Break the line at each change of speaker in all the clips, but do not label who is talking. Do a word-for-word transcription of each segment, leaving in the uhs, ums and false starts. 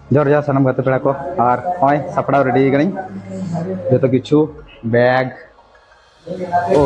जोर जोर सानम गाते पेड़ा को और होय सपड़ा रेडी गनी जो तो किछु बैग ओ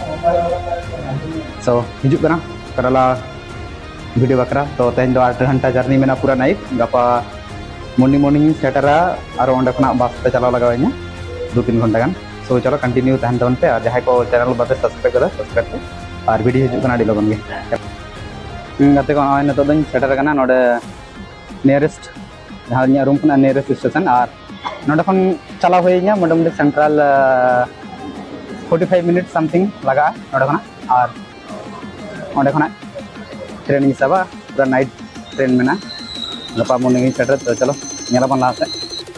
सो हिजु कना करला वीडियो बकरा तो तेन दो आठ घंटा जर्नी में पूरा नाइट गपा मॉर्निंग मॉर्निंग सेटरा और ओंडे खना बस ते चला लगावኛ दो तीन घंटा गान सो चलो कंटिन्यू तहन तवन पे और जहां को चैनल बाते सब्सक्राइब करा सब्सक्राइब पे और वीडियो हिजु कना डी लगन गे गाते को होय नतो दन सेटर कना नोडे नियरेस्ट जहाँ रूम खुना नियरेस्ट स्टेशन और नोडे खन चला होइኛ मोटामुटी central forty five minute something लगा नोडे खना और ओंडे खना ट्रेन हिसाबा पूरा नाइट ट्रेन में गपा मॉर्निंग सेटर तो चलो नेलाबन लहा से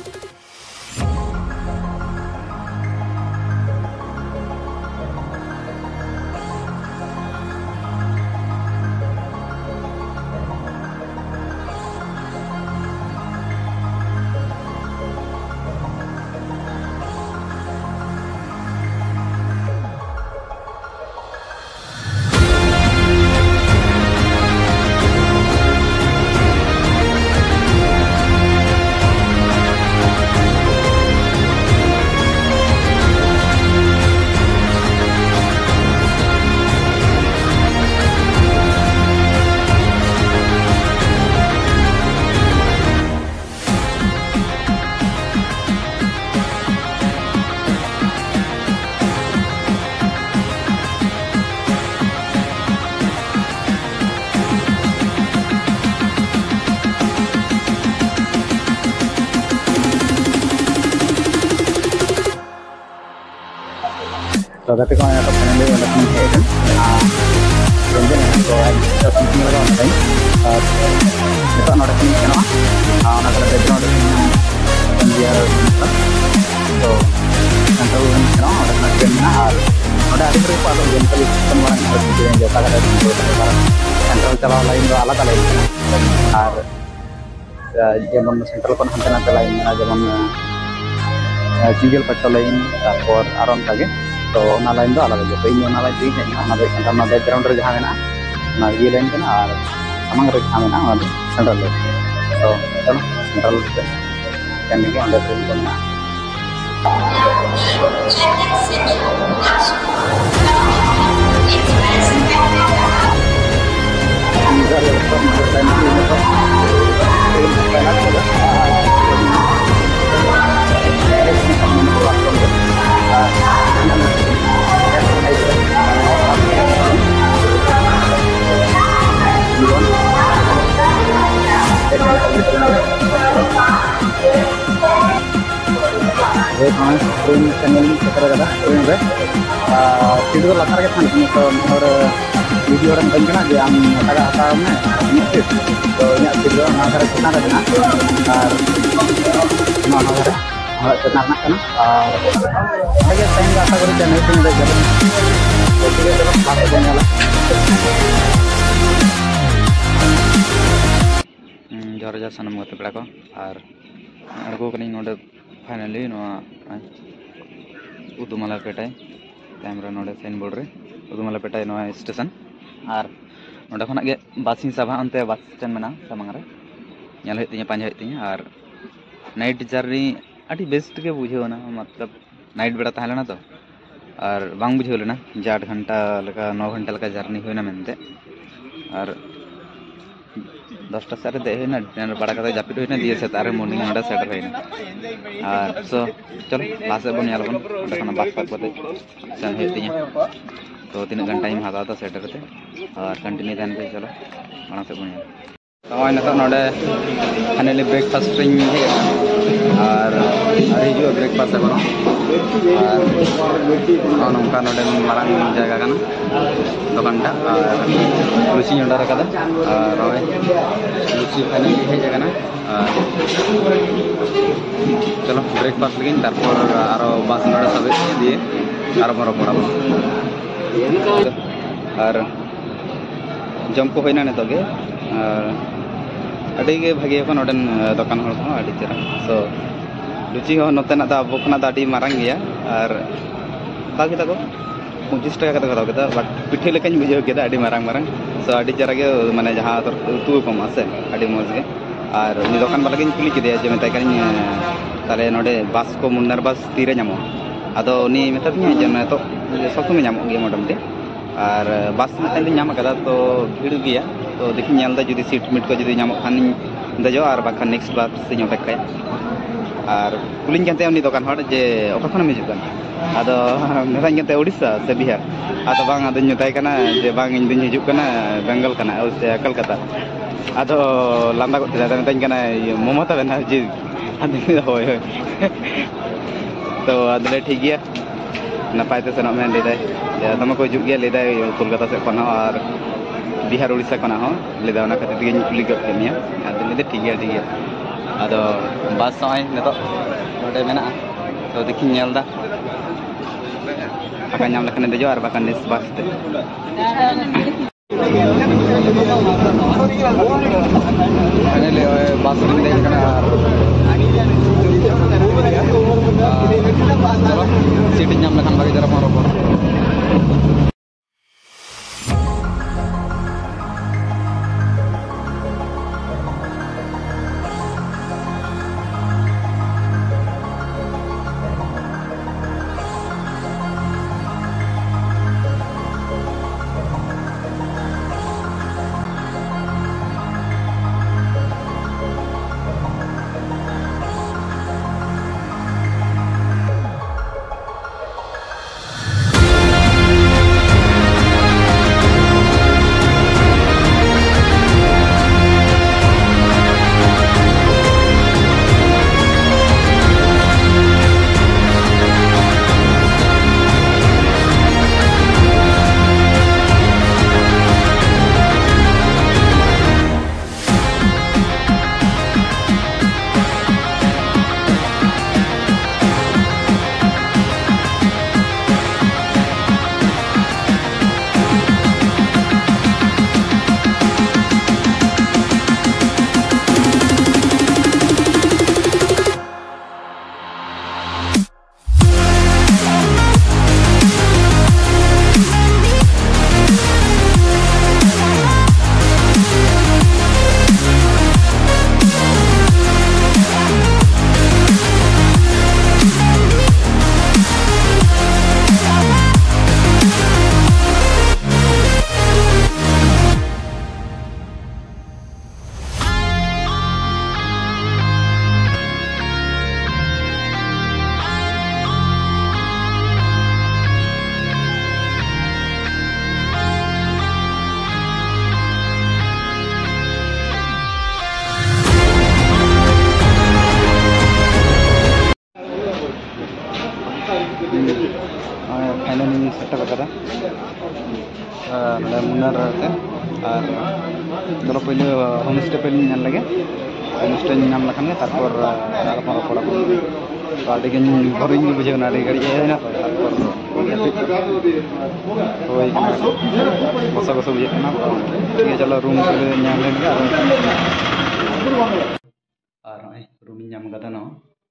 तो गति को तो फाइनली वाला फिनिश है रेंजन है तो तो फिनिशिंग लगा होना चाहिए और तो नोट फिनिश है ना हां ना तो बैकग्राउंड में इंडिया तो कंट्रोल में ना और ना करना और नोट आदि पर पालो जनरल सिस्टम वाला कर जो का कंट्रोल चला लाइन दो अलग अलग और जेमन सेंट्रल को हंते ना लाइन ना जेमन सिंगल पेट्रोल लाइन और आराम कागे तो ना लाइन दो अलग है तो इन ना लाइन ठीक है ना ना ना बैकग्राउंड रे जहां है ना ये लाइन के ना और सामने रे जहां है ना सेंट्रल तो चलो सेंट्रल करने के अंदर ट्रेन करना ट्रेन चैनल सेटर कदा ट्रेन रे सीट तो लाथार के थान तो और वीडियो रे बन जे आम टाका हताव में तो इना सीट रो ना करे चना रे ना और ना ना रे हमारा चना ना कना और आगे टाइम का आशा करी चैनल पे रे जब तो ठीक है चलो बात बनेला जोर जा सनम गते पेड़ा को और अड़को कनी नोडे फाइनली उदुमला पेटाय कैमरा नोडे साइन बोर्ड रे उदुमला पेटाय नो स्टेशन और नोडे खना गे बस हिसाबा अंते बस स्टैंड मेना सामंग रे नेल हे तिया पांजा हे तिया और नाइट जर्नी अति बेस्ट के बुझेवना मतलब नाइट बेड़ा ताहलेना तो और बांग बुझेवलेना जे आठ घंटा लका नौ घंटा लका जर्नी होइना मेनते और दसटा सारे देना डिनर बड़ा कदा जापिट होइना दिए से तारे मॉर्निंग नोडा सेटर होइना और सो चलो लास्ट बन यालबन देखना बात बात बते सन हे तिया तो तीन घंटा टाइम हाता था सेटर ते और कंटिन्यू देन पे चलो माना से बन तो नता नोडे फाइनली ब्रेकफास्ट रिंग है और अरे जो ब्रेकफास्ट बनो और नौका नोडे मारांग जगह काना दुकानटा और लुची ऑर्डर कदा और लुची फाइनली है जगह चलो ब्रेकफास्ट लगिन तारपर आरो बस नोडे सब दिए आरो बरो पड़ा और जम को होइना ने तोगे अड़ी भागे को नोडन दुकान हर को अड़ी चरा सो लुची हो नोते ना दा बखना दा अड़ी मारंग गया और ताकि ताको पच्चीस टाका कते हताव केदा बट पिठे लेकाኝ बुझाव केदा अड़ी मारंग मारंग सो अड़ी चरा के माने जहां उतु को मासे अड़ी मौज के और उनी दोकान वाला गिन कुली केदे जे मेता कानी ताले नोडे बास को मुन्नार बास तीरे नामो आदो उनी मेता दिया जे तो सब समय नामो गे मोटामुटी और बास मेता नाम कदा तो भीड़ गया तो देखि नेलदा जुदी सीट मिट को जुदी नामो खान दजो और बाखा नेक्स्ट बार से ᱧᱚ ᱵᱮᱠᱟᱭ और कुलिंग जानते उनी दोकान हड़ जे ओका खन मिजुग कान आदो मेराñ जानते ओडिशा से बिहार आदो बांग आदो ᱧुताय काना जे बांग इन दिन हिजुग काना बेंगल काना ओ से कलकत्ता आदो लांदा को तिदा मेताñ काना ममता बेना जे आदो होय होय तो आदले ठीक गया नपाय ते सनो में लेदाय दमा को हिजुग गया लेदाय कोलकाता से कोना और बिहार उड़ीसा कोना हो लेदा ओना खातिर दिगिन कुली गप केमिया आदो लेदे ठीक गया ठीक गया आदो बास समय नेतो नोडे मेना तो देखि नेलदा akan nyam lekan dejo ar bakan des bas te ane le bas ring dei kana chalo seat nyam lekan bagi jara maro finally setup करा नोडे मुन्नार ते और चलो पहले होम स्टे पे नाम लगे होम स्टे नाम लखान के तारपर आरपन पड़ा तो आदि के बोरिंग बुझे ना आदि गाड़ी है ना तारपर होय बसा बसा बुझे ना ठीक है चलो रूम पे नाम लेंगे और रूम नाम कदा ना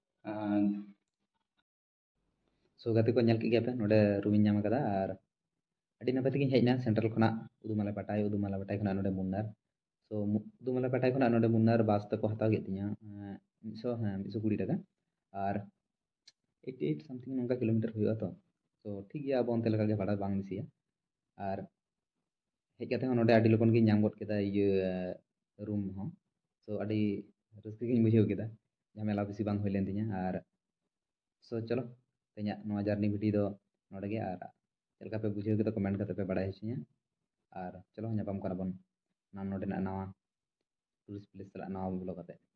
सो गाते को ñal के पे नोडे रूम नाम कदा और अड़ी नपे तक हेजना सेंट्रल खना उदुमाला पटाय उदुमाला पटाय खना नोडे मुन्नार सो उदुमाला पटाय खना नोडे मुन्नार बास तक हताव गेतिया सो हां एक सौ बीस टाका और अठासी समथिंग नंका किलोमीटर हुआ तो सो ठीक गया अब onte लगा के भाड़ा बांग मिसिया और हेज काते नोडे अड़ी लोकन के ñam गट केदा ये रूम हो सो अड़ी रस्के के बुझेव केदा झमेला बेसी बांग होइलेन तिया और सो चलो तेना नवा जर्नी वीडियो दो नोडे गे और चलका पे बुझेव के तो कमेंट करते पे बड़ा हिचिया और चलो ñapam kana bon नाम नोडे ना नवा टूरिस्ट प्लेस चला नवा ब्लॉग आते